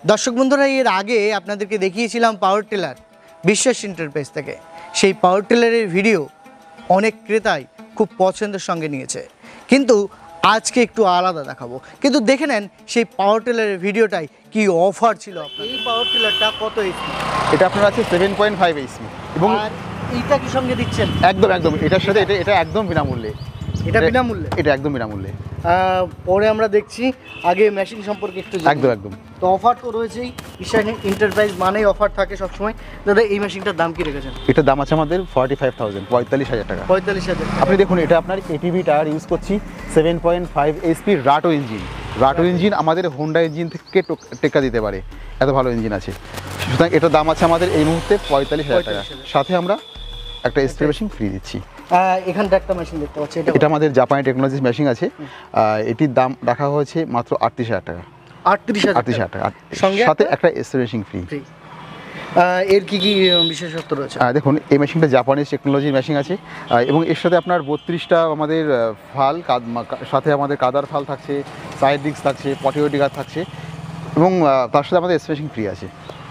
দর্শক বন্ধুরা, এর আগে আপনাদেরকে দেখিয়েছিলাম পাওয়ার টিলার বিশ্বাস এন্টারপ্রাইজ থেকে। সেই পাওয়ার টিলারের ভিডিও অনেক ক্রেতাই খুব পছন্দের সঙ্গে নিয়েছে, কিন্তু আজকে একটু আলাদা দেখাবো। কিন্তু দেখে নেন সেই পাওয়ার টিলারের ভিডিওটাই কি অফার ছিল আপনার। এই পাওয়ার টিলারটা কত এইচপি? এটা আপনার আছে 7.5 এইচপি এবং এইটা কি সঙ্গে দিচ্ছেন? একদম এটার সাথে এটা একদম বিনামূল্যে। এটা বিনামূল্যে? এটা একদম বিনামূল্যে। পরে আমরা দেখছি, আগে মেশিন সম্পর্কে একটু একদম। তো অফার তো রয়েছেই, বিশ্বাস এন্টারপ্রাইজ মানেই অফার থাকে সবসময়। দাদা, এই মেশিনটার দাম কি রেখেছেন? এটার দাম আছে আমাদের 45,000, 45,000 টাকা। 45,000। আপনি দেখুন, এটা আপনার এটিভি টায়ার ইউজ করছি, 7.5 HP Rato engine. Rato engine আমাদের হোন্ডা ইঞ্জিন থেকে টেক্কা দিতে পারে, এত ভালো ইঞ্জিন আছে। সুতরাং এটার দাম আছে আমাদের এই মুহূর্তে 45,000 টাকা। সাথে আমরা একটা স্প্রে মেশিন ফ্রি দিচ্ছি। এখানটা একটা মেশিন দেখতে পাচ্ছি, এটা আমাদের জাপানি টেকনোলজিস মেশিন আছে। এটির দাম রাখা হয়েছে মাত্র 38,000 টাকা। 38,000 টাকা, সাথে একটা স্প্রে মেশিন ফ্রি। এর কি কি বিশেষত্ব রয়েছে? দেখুন, এই মেশিনটা জাপানিজ টেকনোলজির মেশিন আছে এবং এর সাথে আপনার 32টা আমাদের ফাল, সাথে আমাদের কাদার ফাল থাকছে, সাইড ডিস্ক থাকছে, পটিও ডিগার থাকছে এবং তার সাথে আমাদের স্প্রে মেশিন ফ্রি আছে।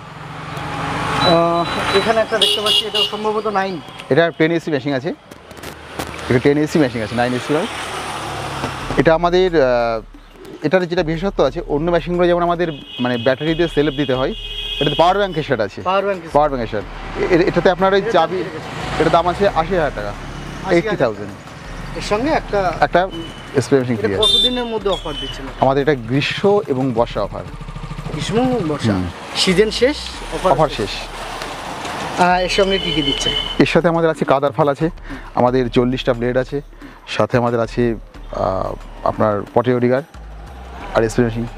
এখানে একটা দেখতে পাচ্ছি, এটা সম্ভবত 9। এটা 10 এসি মেশিন আছে। এটা 10 এসি মেশিন আছে, 9 এসি নয়। এটা আমাদের এটার যেটা বিশেষত্ব আছে, অন্য মেশিনগুলো যেমন আমাদের মানে ব্যাটারি দিয়ে সেলফ দিতে হয়, এটাতে পাওয়ার ব্যাংকের সেট আছে। পাওয়ার ব্যাংকের সেট এটাতে আপনার ওই চাবি, এটার দাম আছে 80,000 টাকা, 80,000। এর সঙ্গে একটা স্প্রে মেশিন ফ্রি আছে। কতদিনের মধ্যে অফার দিচ্ছেন আমাদের এটা গ্রীষ্ম এবং বর্ষা অফার। গ্রীষ্ম এবং বর্ষা সিজন শেষ, অফার শেষ। এর সঙ্গে কি কি দিচ্ছেন? এর সাথে আমাদের আছে কাদার ফাল আছে, আমাদের 40টা ব্লেড আছে, সাথে আমাদের আছে আপনার পটেও ডিগার আর স্প্রে মেশিন।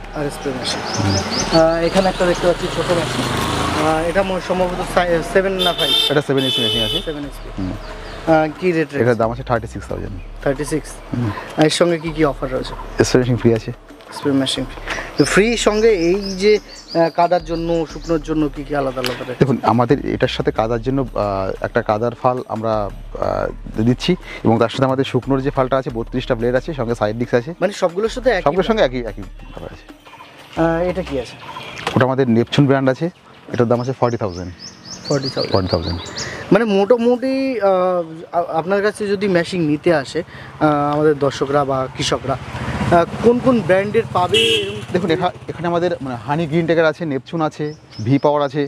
এখানে একটা দেখতে পাচ্ছি ছোট মেশিন, এটা সম্ভবত 7 না 5? এটা 7 এসি মেশিন আছে। 7 এসপি। কি রেট? এটার দাম আছে 36,000। 36। এর সঙ্গে কি কি অফার রয়েছে? স্প্রে মেশিন ফ্রি আছে। স্প্রে মেশিন ফ্রি, সঙ্গে এই যে কাদার জন্য, শুকনোর জন্য কি কি আলাদা আলাদা? দেখুন, আমাদের এটার সাথে কাদার জন্য একটা কাদার ফাল আমরা দিচ্ছি এবং তার সাথে আমাদের শুকনোর যে ফালটা আছে 32টা ব্লেড আছে, সঙ্গে সাইড ডিস্ক আছে। মানে সবগুলোর সাথে সবগুলোর সঙ্গে একই ভাবে আছে। এটা কি আছে? ওটা আমাদের নেপচুন ব্র্যান্ড আছে, এটার দাম আছে 40,000। 40,000। মানে মোটামুটি আপনার কাছে যদি মেশিন নিতে আসে আমাদের দর্শকরা বা কৃষকরা, কোন কোন ব্র্যান্ডের পাবে? দেখুন, এখানে আমাদের মানে হানি গ্রিন টেকার আছে, নেপচুন আছে, ভি পাওয়ার আছে,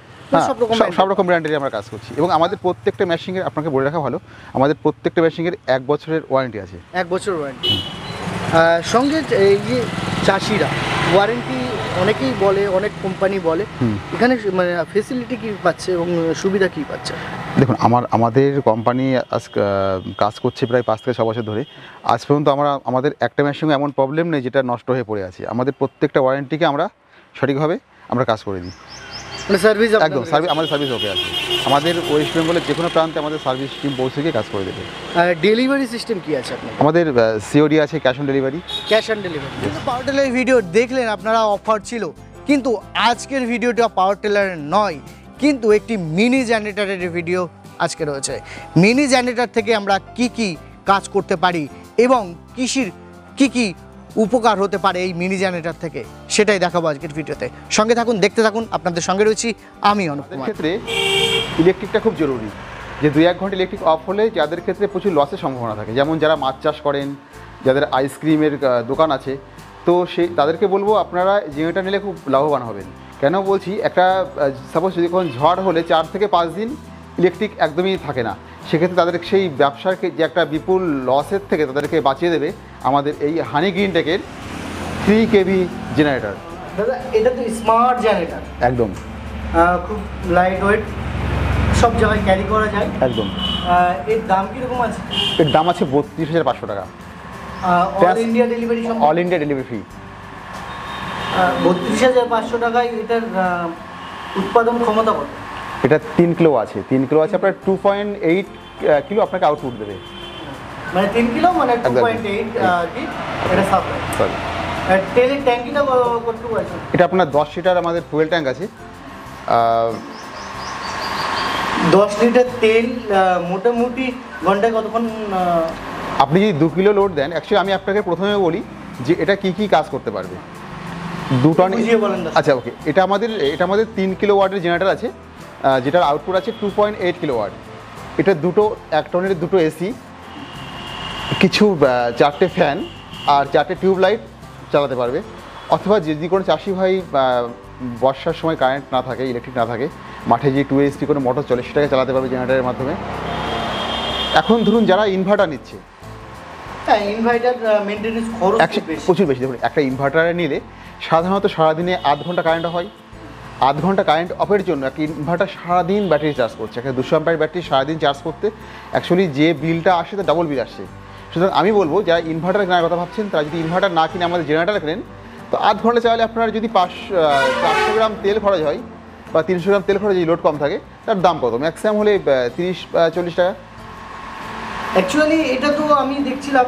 সব রকম ব্র্যান্ডের আমরা কাজ করছি। এবং আমাদের প্রত্যেকটা মেশিনের, আপনাকে বলে রাখা ভালো, আমাদের প্রত্যেকটা মেশিনের 1 বছরের ওয়ারেন্টি আছে। 1 বছর ওয়ারেন্টি। সঙ্গে এই যে চাষিরা ওয়ারেন্টি অনেকেই বলে, অনেক কোম্পানি বলে, এখানে মানে ফেসিলিটি কি পাচ্ছে এবং সুবিধা কি পাচ্ছে? দেখুন, আমাদের কোম্পানি আজ কাজ করছে প্রায় 5 থেকে 6 বছর ধরে। আজ পর্যন্ত আমাদের একটা মেশিনে এমন প্রবলেম নেই যেটা নষ্ট হয়ে পড়ে আছে। আমাদের প্রত্যেকটা ওয়ারেন্টিকে আমরা সঠিকভাবে কাজ করে দিই। মানে সার্ভিস একদম আমাদের সার্ভিস ওকে আছে। আমাদের ওয়েস্ট বেঙ্গলের যে কোনো প্রান্তে আমাদের সার্ভিস টিম পৌঁছে গিয়ে কাজ করে দেবে। ডেলিভারি সিস্টেম কি আছে আপনার? আমাদের সিওডি আছে, ক্যাশ অন ডেলিভারি। পাওয়ার টিলারের ভিডিও দেখলেন আপনারা, অফার ছিল, কিন্তু আজকের ভিডিওটা পাওয়ার টিলারের নয়, কিন্তু একটি মিনি জেনারেটরের ভিডিও আজকে রয়েছে। মিনি জেনারেটর থেকে আমরা কি কি কাজ করতে পারি এবং কৃষির কি কি উপকার হতে পারে এই মিনি জেনারেটর থেকে, সেটাই দেখাবো আজকের ভিডিওতে। সঙ্গে থাকুন, দেখতে থাকুন, আপনাদের সঙ্গে রয়েছি আমি অনুপ কুমার। ক্ষেত্রে ইলেকট্রিকটা খুব জরুরি, যে 2-1 ঘন্টা ইলেকট্রিক অফ হলে যাদের ক্ষেত্রে প্রচুর লসের সম্ভাবনা থাকে, যেমন যারা মাছ চাষ করেন, যাদের আইসক্রিমের দোকান আছে, তো তাদেরকে বলবো আপনারা জেনারেটর নিলে খুব লাভবান হবেন। কেন বলছি, একটা সাপোজ যদি কোনো ঝড় হলে 4 থেকে 5 দিন ইলেকট্রিক একদমই থাকে না, সেক্ষেত্রে তাদের সেই ব্যবসার যে একটা বিপুল লসের থেকে তাদেরকে বাঁচিয়ে দেবে আমাদের এই হানি গ্রিন টেকের 3 kV জেনারেটর। দাদা, এটা তো স্মার্ট জেনারেটর, একদম খুব লাইট ওয়েট, সব জায়গায় ক্যারি করা যায়। একদম। এর দাম কীরকম আছে? এর দাম আছে 32,500 টাকা। All India delivery? All India delivery free. 32,500 টাকায় এটার উৎপাদন ক্ষমতা কত? এটা 3 কিলো আছে। 3 কিলো আছে, আপনার 2.8 কিলো আপনাকে আউটপুট দেবে। মানে 3 কিলো মানে 2.8 কি এটা সাপ্লাই? সরি, তেলের ট্যাঙ্কিটা কতটুকু আছে? এটা আপনার 10 লিটার আমাদের ফুয়েল ট্যাঙ্ক আছে। 10 লিটার তেল মোটামুটি ঘন্টায় কতক্ষণ? আপনি যদি 2 কিলো লোড দেন, অ্যাকচুয়ালি আমি আপনাকে প্রথমে বলি যে এটা কি কি কাজ করতে পারবে। বুঝিয়ে বলেন দাদা। আচ্ছা ওকে, এটা আমাদের 3 কিলোওয়াটের জেনারেটর আছে, যেটার আউটপুট আছে 2.8 কিলোওয়াট। এটা 1 টনের 2 এসি, কিছু 4টে ফ্যান আর 4টে টিউব লাইট চালাতে পারবে। অথবা যদি কোনো চাষি ভাই বর্ষার সময় কারেন্ট না থাকে, ইলেকট্রিক না থাকে, মাঠে যে 2 HP কোনো মোটর চলে সেটাকে চালাতে পারবে জেনারেটরের মাধ্যমে। এখন ধরুন যারা ইনভার্টার নিচ্ছে, হ্যাঁ ইনভার্টার মেইনটেনেন্স খরচ প্রচুর বেশি। দেখুন একটা ইনভার্টারে নিলে সাধারণত সারাদিনে 8 ঘন্টা কারেন্ট হয়। 8 ঘন্টা কারেন্ট অফের জন্য একটা ইনভার্টার সারাদিন ব্যাটারি চার্জ করছে। একটা 200 অ্যাম্পিয়ার ব্যাটারি সারাদিন চার্জ করতে অ্যাকচুয়ালি যে বিলটা আসে তার ডাবল বিল আসছে। সুতরাং আমি বলবো যারা ইনভার্টার কেনার কথা ভাবছেন তারা যদি ইনভার্টার না কিনে আমাদের জেনারেটার কেনেন, তো 8 ঘন্টা চাইলে আপনার যদি 400 গ্রাম তেল খরচ হয় বা 300 গ্রাম তেল খরচ, যদি লোড কম থাকে, তার দাম কত? ম্যাক্সিমাম হলে 30-40 টাকা। অ্যাকচুয়ালি এটা তো আমি দেখছিলাম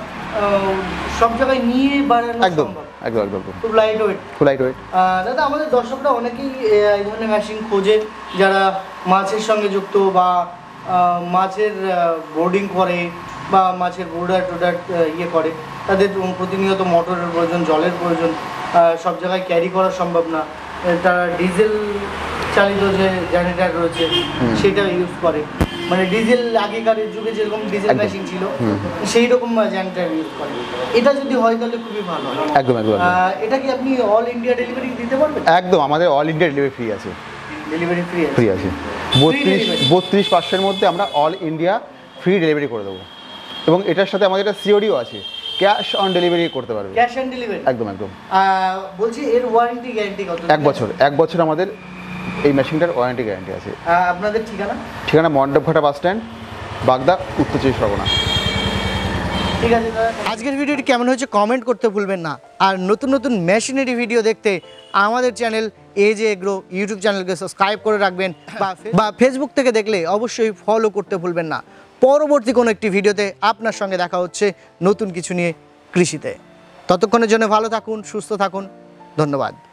সব জায়গায় নিয়ে বাড়ানো একদম সম্ভব। একদম খুব লাইট ওয়েট। দাদা আমাদের দর্শকরা অনেকেই এই ধরনের মেশিন খোঁজে, যারা মাছের সঙ্গে যুক্ত বা মাছের বোর্ডিং করে বা মাছের টোডার ইয়ে করে, তাদের প্রতিনিয়ত মোটরের প্রয়োজন, জলের প্রয়োজন, সব জায়গায় ক্যারি করা সম্ভব না। তারা ডিজেল চালিত যে জেনারেটর রয়েছে সেটা ইউজ করে, মানে ডিজেল আগেকার যুগে যেরকম ডিজেল মেশিন ছিল সেই রকম জেনারেটর ইউজ করে। এটা যদি হয় তাহলে খুবই ভালো হয়। একদম। এটা কি আপনি অল ইন্ডিয়া ডেলিভারি দিতে পারবেন? একদম, আমাদের অল ইন্ডিয়া ডেলিভারি ফ্রি আছে। ডেলিভারি ফ্রি আছে 32-500-এর মধ্যে আমরা অল ইন্ডিয়া ফ্রি ডেলিভারি করে দেবো। এবং এটার সাথে আমাদের একটা সিওডিও আছে, ক্যাশ অন ডেলিভারি করতে পারবে। Cash on delivery? একদম। বলছি এর ওয়ারেন্টি গ্যারান্টি কত? 1 বছর আমাদের এই মেশিনটার ওয়ারেন্টি গ্যারান্টি আছে। আপনাদের ঠিকানা মণ্ডপঘাটা বাস স্ট্যান্ড, বাগদা, উত্তর 24 পরগনা। ঠিক আছে দাদা। আজকের ভিডিওটি কেমন হয়েছে কমেন্ট করতে ভুলবেন না। আর নতুন নতুন মেশিনারি ভিডিও দেখতে আমাদের চ্যানেল এজে এগ্রো ইউটিউব চ্যানেলকে সাবস্ক্রাইব করে রাখবেন, বা ফেসবুক থেকে দেখলে অবশ্যই ফলো করতে ভুলবেন না। পরবর্তী কোনো একটি ভিডিওতে আপনার সঙ্গে দেখা হচ্ছে নতুন কিছু নিয়ে কৃষিতে। ততক্ষণের জন্য ভালো থাকুন, সুস্থ থাকুন, ধন্যবাদ।